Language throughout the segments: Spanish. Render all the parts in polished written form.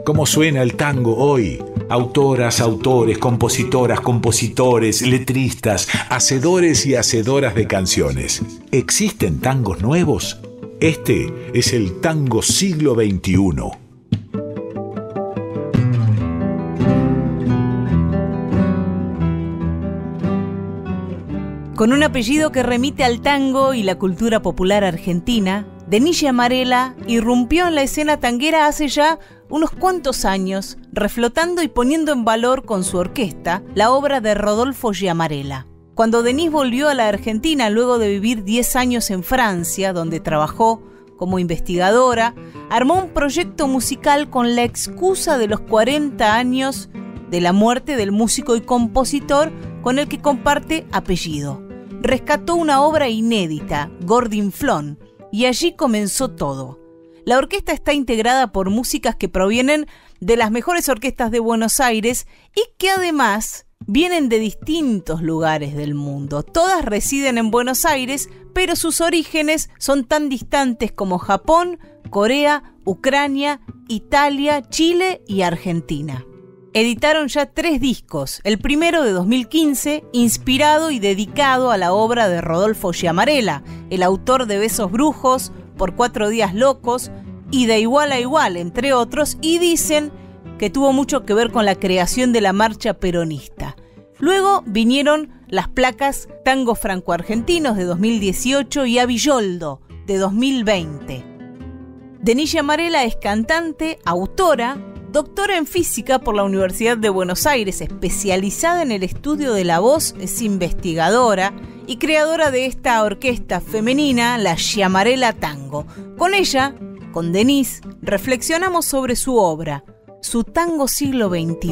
¿Cómo suena el tango hoy? Autoras, autores, compositoras, compositores, letristas, hacedores y hacedoras de canciones. ¿Existen tangos nuevos? Este es el tango siglo XXI. Con un apellido que remite al tango y la cultura popular argentina, Denís Giamarella irrumpió en la escena tanguera hace ya unos cuantos años, reflotando y poniendo en valor con su orquesta la obra de Rodolfo Giamarella. Cuando Denís volvió a la Argentina luego de vivir 10 años en Francia, donde trabajó como investigadora, armó un proyecto musical con la excusa de los 40 años de la muerte del músico y compositor con el que comparte apellido. Rescató una obra inédita, Gordinflón, y allí comenzó todo. La orquesta está integrada por músicas que provienen de las mejores orquestas de Buenos Aires y que además vienen de distintos lugares del mundo. Todas residen en Buenos Aires, pero sus orígenes son tan distantes como Japón, Corea, Ucrania, Italia, Chile y Argentina. Editaron ya 3 discos, el primero de 2015, inspirado y dedicado a la obra de Rodolfo Giamarella, el autor de Besos Brujos, Por 4 días locos y De igual a igual, entre otros, y dicen que tuvo mucho que ver con la creación de la marcha peronista. Luego vinieron las placas Tangos Franco-Argentinos de 2018 y A Villoldo de 2020. Denís Giamarella es cantante, autora, doctora en física por la Universidad de Buenos Aires, especializada en el estudio de la voz, es investigadora y creadora de esta orquesta femenina, la Giamarella Tango. Con ella, con Denís, reflexionamos sobre su obra, su tango siglo XXI.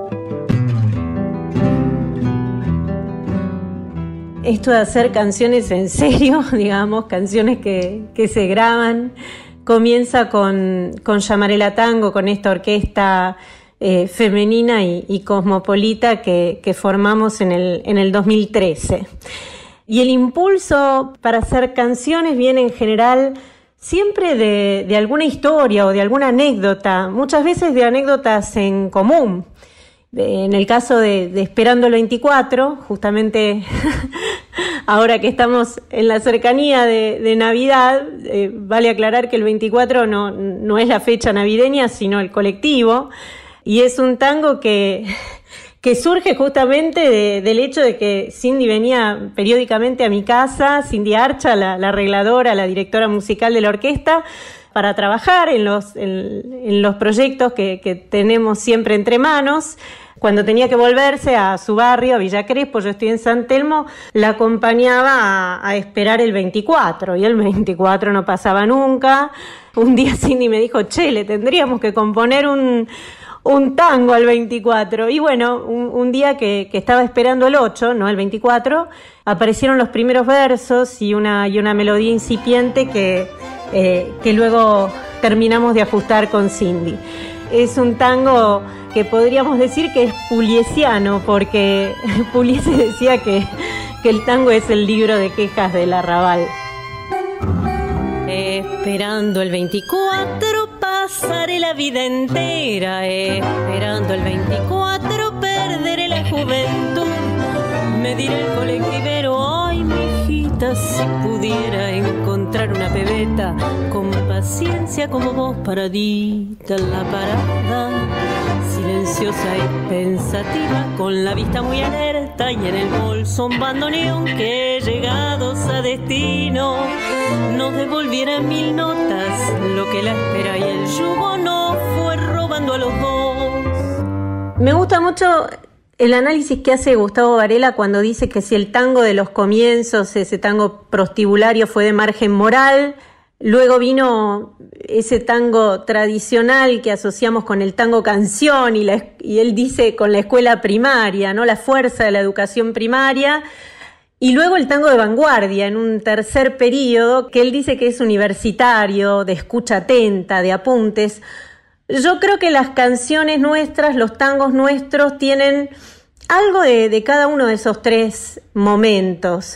Esto de hacer canciones en serio, digamos, canciones que se graban, comienza con Giamarella Tango, con esta orquesta femenina y cosmopolita que formamos en el 2013. Y el impulso para hacer canciones viene en general siempre de alguna historia o de alguna anécdota, muchas veces de anécdotas en común. En el caso de Esperando el 24, justamente ahora que estamos en la cercanía de Navidad, vale aclarar que el 24 no es la fecha navideña, sino el colectivo, y es un tango que surge justamente del hecho de que Cindy venía periódicamente a mi casa, Cindy Archa, la arregladora, la directora musical de la orquesta, para trabajar en los proyectos que tenemos siempre entre manos. Cuando tenía que volverse a su barrio, a Villa Crespo, yo estoy en San Telmo, la acompañaba a esperar el 24, y el 24 no pasaba nunca. Un día Cindy me dijo, le tendríamos que componer un tango al 24. Y bueno, un día que estaba esperando el 8, no el 24, aparecieron los primeros versos y una melodía incipiente que luego terminamos de ajustar con Cindy. Es un tango que podríamos decir que es pugliesiano, porque Pugliese decía que el tango es el libro de quejas del arrabal. Esperando el 24 pasaré la vida entera, esperando el 24 perderé la juventud. Me dirá el colectivero, ay mijita, si pudiera encontrar una pebeta con paciencia como vos, paradita en la parada, silenciosa y pensativa, con la vista muy alerta y en el bolso un bandoneón, que llegados a destino nos devolviera 1000 notas, lo que la espera y el yugo no fue robando a los dos. Me gusta mucho el análisis que hace Gustavo Varela cuando dice que si el tango de los comienzos, ese tango prostibulario, fue de margen moral, luego vino ese tango tradicional que asociamos con el tango canción y él dice con la escuela primaria, ¿no? La fuerza de la educación primaria, y luego el tango de vanguardia en un tercer periodo que él dice que es universitario, de escucha atenta, de apuntes. Yo creo que las canciones nuestras, los tangos nuestros tienen algo de cada uno de esos 3 momentos.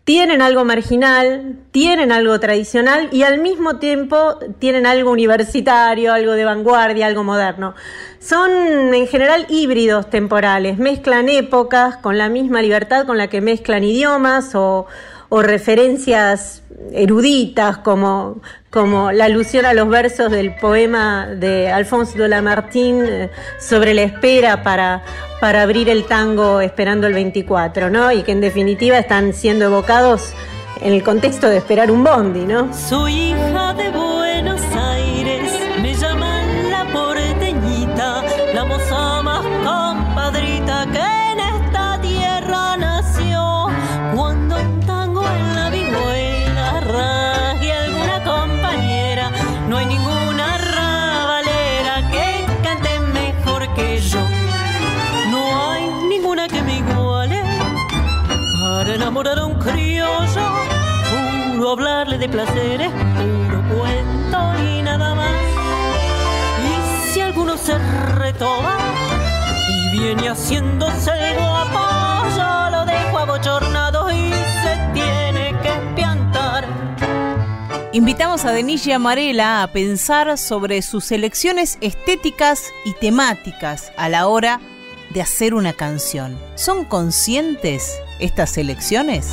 tienen algo marginal, tienen algo tradicional y al mismo tiempo tienen algo universitario, algo de vanguardia, algo moderno. Son en general híbridos temporales, mezclan épocas con la misma libertad con la que mezclan idiomas o referencias eruditas como la alusión a los versos del poema de Alphonse de Lamartine sobre la espera para abrir el tango esperando el 24, ¿no? Y que en definitiva están siendo evocados en el contexto de esperar un bondi, ¿no? Soy hija de Buenos Aires, me llaman la porteñita, la moza más compadrita que en esta tierra nació. Cuando un tango en la vihuela rasgue alguna compañera, no hay ninguna rabalera que cante mejor que yo. No hay ninguna que me iguale para enamorar a un criollo. Puro hablarle de placeres, puro cuento y nada más. Y si alguno se retoba y viene haciéndose el guapo, yo lo dejo abochornado y se tiene que espiantar. Invitamos a Denille Amarela a pensar sobre sus elecciones estéticas y temáticas a la hora de hacer una canción. ¿Son conscientes estas elecciones?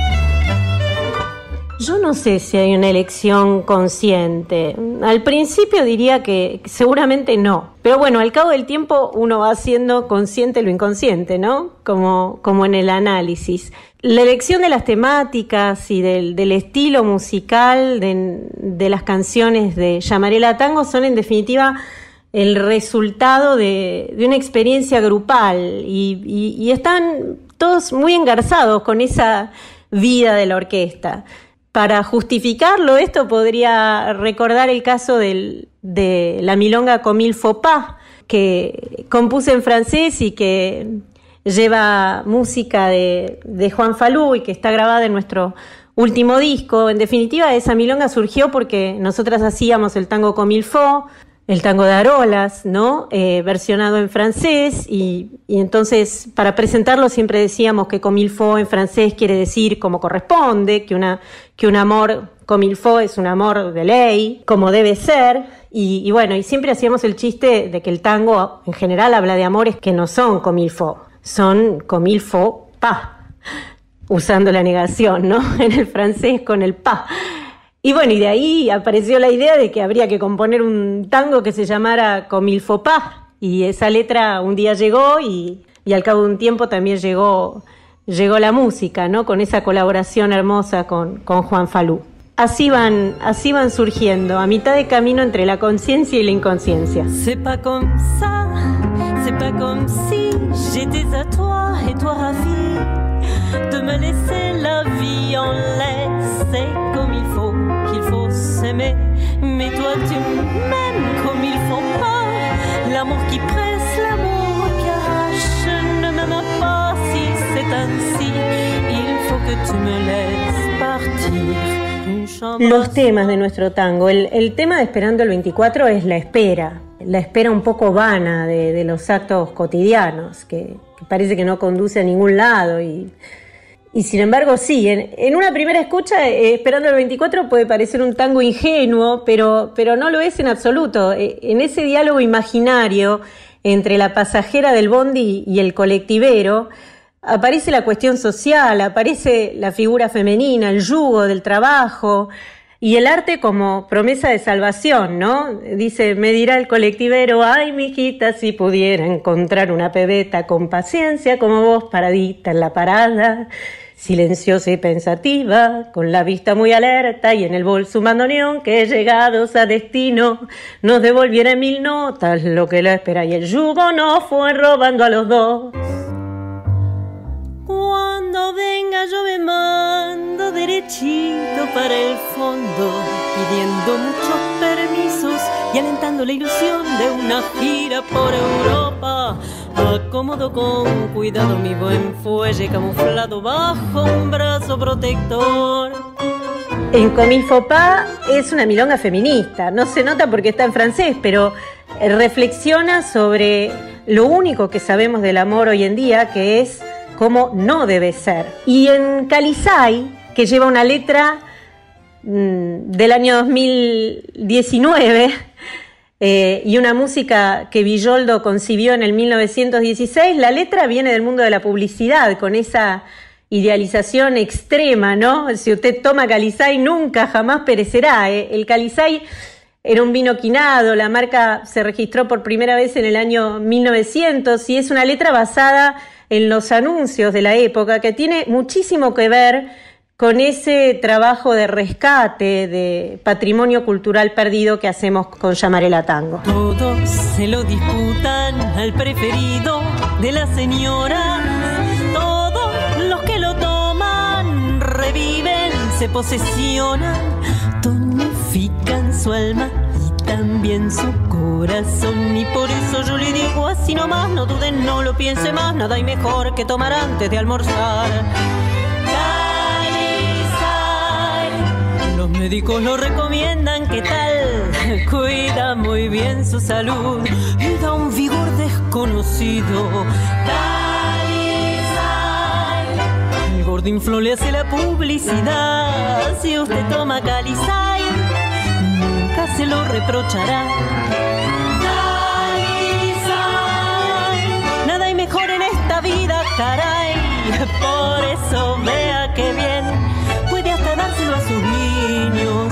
Yo no sé si hay una elección consciente. Al principio diría que seguramente no. Pero bueno, al cabo del tiempo uno va haciendo consciente lo inconsciente, ¿no? Como en el análisis. La elección de las temáticas y del estilo musical de las canciones de Llamarela Tango son en definitiva el resultado de una experiencia grupal y están todos muy engarzados con esa vida de la orquesta. Para justificarlo, esto podría recordar el caso de la milonga Comme il faut pas, que compuse en francés y que lleva música de Juan Falú y que está grabada en nuestro último disco. En definitiva, esa milonga surgió porque nosotras hacíamos el tango Comme il faut, el tango de Arolas, ¿no? Versionado en francés y entonces para presentarlo siempre decíamos que Comme il faut en francés quiere decir como corresponde, que un amor Comme il faut es un amor de ley, como debe ser y bueno, y siempre hacíamos el chiste de que el tango en general habla de amores que no son Comme il faut, son Comme il faut pas, usando la negación, ¿no? En el francés con el pas. Y bueno, y de ahí apareció la idea de que habría que componer un tango que se llamara Comme il faut pas. Y esa letra un día llegó y al cabo de un tiempo también llegó la música, ¿no? Con esa colaboración hermosa con Juan Falú. Así van surgiendo, a mitad de camino entre la conciencia y la inconsciencia. C'est pas comme ça, c'est pas comme si j'étais à toi et toi ravie de me laisser la vie en laisse. C'est comme il faut qu'il faut s'aimer, mais toi tu m'aimes comme il faut pas. L'amour qui presse, l'amour qui arrache, ne m'aime pas si c'est ainsi. Il faut que tu me laisses partir. Los temas de nuestro tango. El tema de Esperando el 24 es la espera un poco vana de los actos cotidianos, que parece que no conduce a ningún lado y sin embargo sí, en una primera escucha Esperando el 24 puede parecer un tango ingenuo, pero no lo es en absoluto. En ese diálogo imaginario entre la pasajera del bondi y el colectivero aparece la cuestión social, aparece la figura femenina, el yugo del trabajo y el arte como promesa de salvación, ¿no? Dice, me dirá el colectivero, ay, mijita, si pudiera encontrar una pebeta con paciencia como vos paradita en la parada, silenciosa y pensativa, con la vista muy alerta y en el bolso un bandoneón que llegados a destino nos devolviera en 1000 notas lo que la espera y el yugo nos fue robando a los dos. Cuando venga yo me mando derechito para el fondo, pidiendo muchos permisos y alentando la ilusión de una gira por Europa. Acomodo con cuidado mi buen fuelle camuflado bajo un brazo protector. En Comme il faut pas es una milonga feminista, no se nota porque está en francés, pero reflexiona sobre lo único que sabemos del amor hoy en día, que es cómo no debe ser. Y en Calizay, que lleva una letra del año 2019 y una música que Villoldo concibió en el 1916. La letra viene del mundo de la publicidad, con esa idealización extrema, ¿no? Si usted toma Calizay, nunca jamás perecerá. El Calizay era un vino quinado, la marca se registró por primera vez en el año 1900 y es una letra basada en los anuncios de la época que tiene muchísimo que ver con ese trabajo de rescate de patrimonio cultural perdido que hacemos con Llamarela Tango. Todos se lo disputan al preferido de la señora. Todos los que lo toman reviven, se posesionan, tonifican su alma y también su corazón. Y por eso yo le digo así nomás, no duden, no lo piense más, nada hay mejor que tomar antes de almorzar. Los médicos lo recomiendan, ¿qué tal? Cuida muy bien su salud y da un vigor desconocido. Calizay. El Gordinfló le hace la publicidad. Si usted toma Calizay, nunca se lo reprochará. Calizay. Nada hay mejor en esta vida, caray. Por eso vea que bien puede hasta dárselo a sus niños.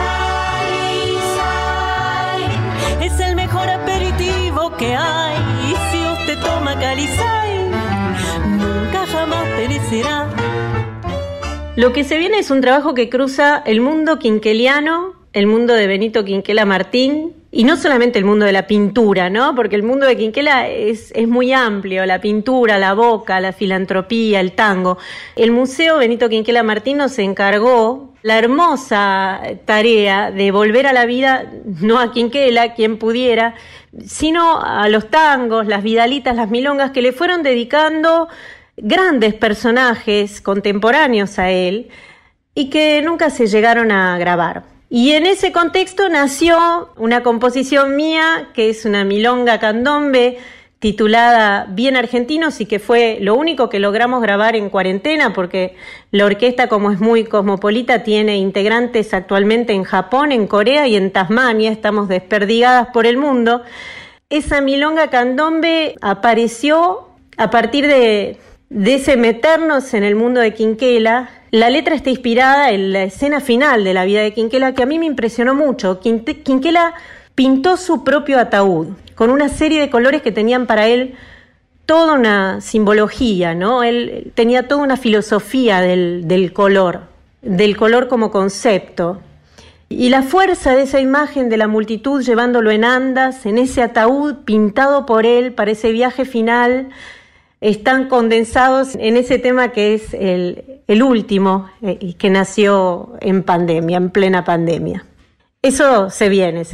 Calizay es el mejor aperitivo que hay. Y si usted toma Calizay, nunca jamás perecerá. Lo que se viene es un trabajo que cruza el mundo quinqueliano, el mundo de Benito Quinquela Martín, y no solamente el mundo de la pintura, ¿no? Porque el mundo de Quinquela es muy amplio, la pintura, la boca, la filantropía, el tango. El Museo Benito Quinquela Martín nos encargó la hermosa tarea de volver a la vida, no a Quinquela, quien pudiera, sino a los tangos, las vidalitas, las milongas que le fueron dedicando grandes personajes contemporáneos a él y que nunca se llegaron a grabar. Y en ese contexto nació una composición mía, que es una milonga candombe titulada Bien Argentinos, y que fue lo único que logramos grabar en cuarentena, porque la orquesta, como es muy cosmopolita, tiene integrantes actualmente en Japón, en Corea y en Tasmania. Estamos desperdigadas por el mundo. Esa milonga candombe apareció a partir de ese meternos en el mundo de Quinquela. La letra está inspirada en la escena final de la vida de Quinquela, que a mí me impresionó mucho. Quinquela pintó su propio ataúd con una serie de colores que tenían para él toda una simbología, ¿no? Él tenía toda una filosofía del color como concepto. Y la fuerza de esa imagen de la multitud llevándolo en andas, en ese ataúd pintado por él para ese viaje final, están condensados en ese tema que es el último y que nació en pandemia, en plena pandemia. Eso se viene.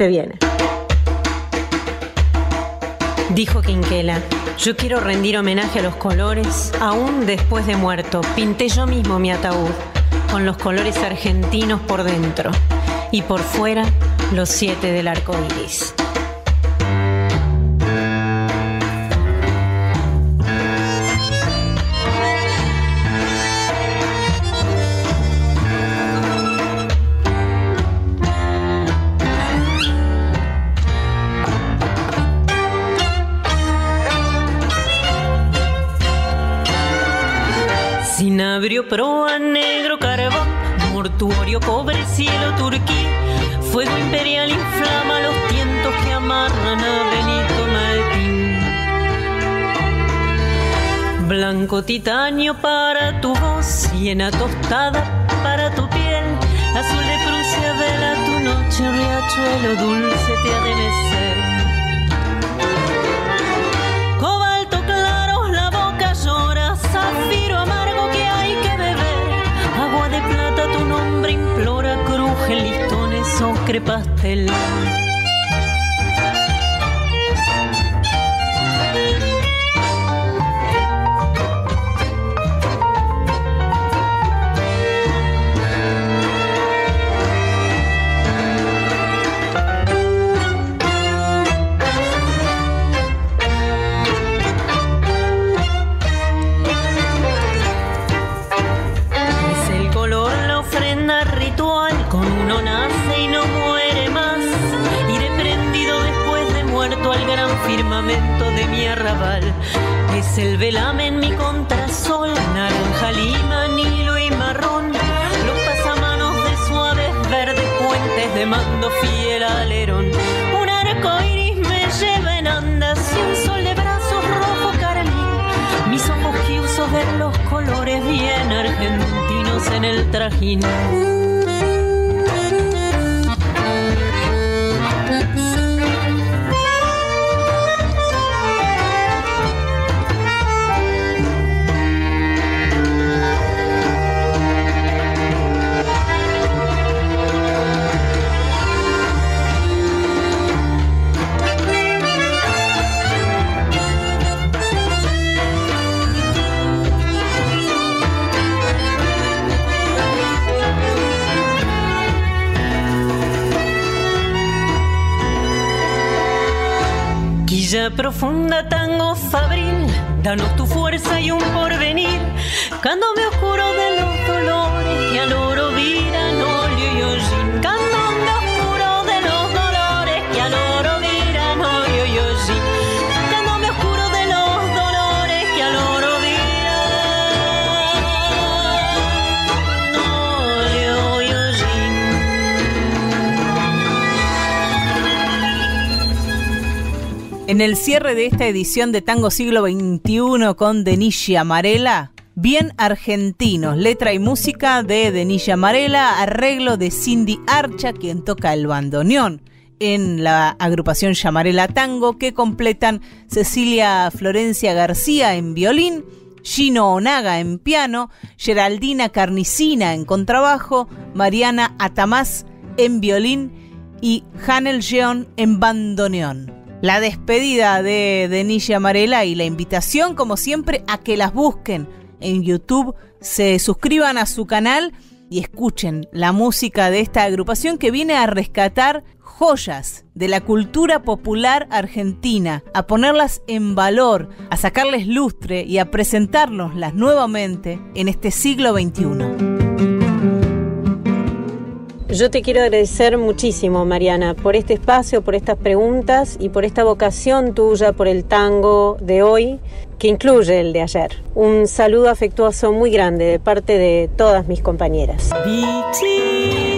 Dijo Quinquela: yo quiero rendir homenaje a los colores, aún después de muerto. Pinté yo mismo mi ataúd, con los colores argentinos por dentro, y por fuera los 7 del arco iris. Cinabrio, proa, negro, carbón, mortuorio, cobre, cielo, turquí, fuego imperial inflama los tientos que amarran a Benito Martín. Blanco titanio para tu voz, siena tostada para tu piel, azul de Prusia vela tu noche, riachuelo dulce te ha de mecer. Cobalto claro, la boca llora, zafiro amargo que hay que beber, agua de plata tu nombre implora, cruje listones, ocre, pastel. no nace y no muere más. Iré prendido después de muerto al gran firmamento de mi arrabal. Es el velamen mi contrasol, naranja, lima, nilo y marrón. Los pasamanos de suaves verdes puentes de mando fiel alerón. Un arco iris me lleva en andas y un sol de brazos rojo carmín. Mis ojos quiusos ven los colores bien argentinos en el trajín. Quilla profunda, tango fabril, danos tu fuerza y un porvenir. Candombe oscuro de los dolores que al oro viran olio y hollín. Candombe oscuro de los dolores que al oro viran olio y hollín. Candombe oscuro de los dolores que al oro viran olio y hollín. En el cierre de esta edición de Tango Siglo XXI con Denille Amarela, bien argentinos, letra y música de Denille Amarela, arreglo de Cindy Archa, quien toca el bandoneón en la agrupación Llamarela Tango, que completan Cecilia Florencia García en violín, Gino Onaga en piano, Geraldina Carnicina en contrabajo, Mariana Atamás en violín y Hanel Jeon en bandoneón. La despedida de Denille Amarela y la invitación, como siempre, a que las busquen en YouTube, se suscriban a su canal y escuchen la música de esta agrupación que viene a rescatar joyas de la cultura popular argentina, a ponerlas en valor, a sacarles lustre y a presentárnoslas nuevamente en este siglo XXI. Yo te quiero agradecer muchísimo, Mariana, por este espacio, por estas preguntas y por esta vocación tuya por el tango de hoy, que incluye el de ayer. Un saludo afectuoso muy grande de parte de todas mis compañeras. Bichi.